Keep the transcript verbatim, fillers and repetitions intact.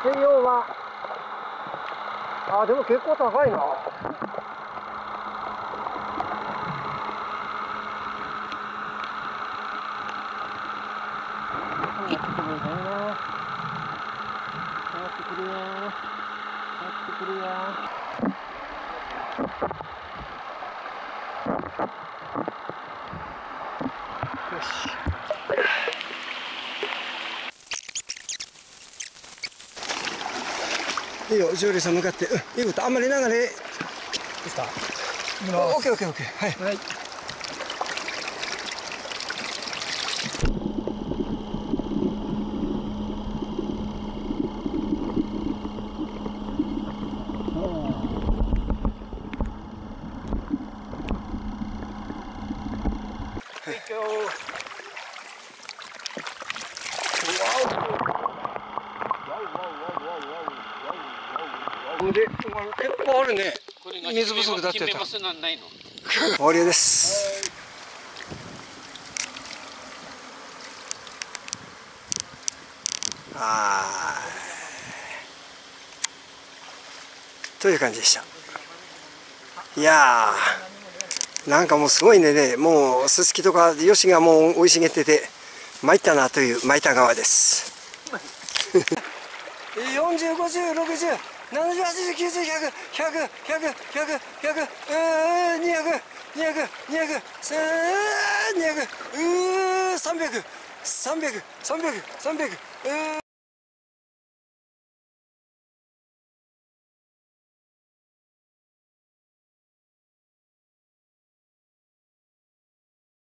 水温は、あ、でも結構高いな。やってくるね。やってくるやん。やってくるやん。よし。いいよ、ジョーリーさん向かって、うん、いいこと、あんまり流れ。ですか。オッケーオッケーオッケー、はい。はい。で、結構あるね。水不足だってた。終わりです。はい。という感じでした。いやー、なんかもうすごいね、もうすすきとか吉がもう生い茂ってて参ったなという参った川です。よんじゅう、ごじゅう、ろくじゅう、ななじゅう、はちじゅう、きゅうじゅう、ひゃく、ひゃく、ひゃく、ひゃく、ひゃく、にひゃく、にひゃく、にひゃく、にひゃく、さんびゃく、さんびゃく、さんびゃく、さんびゃく、うー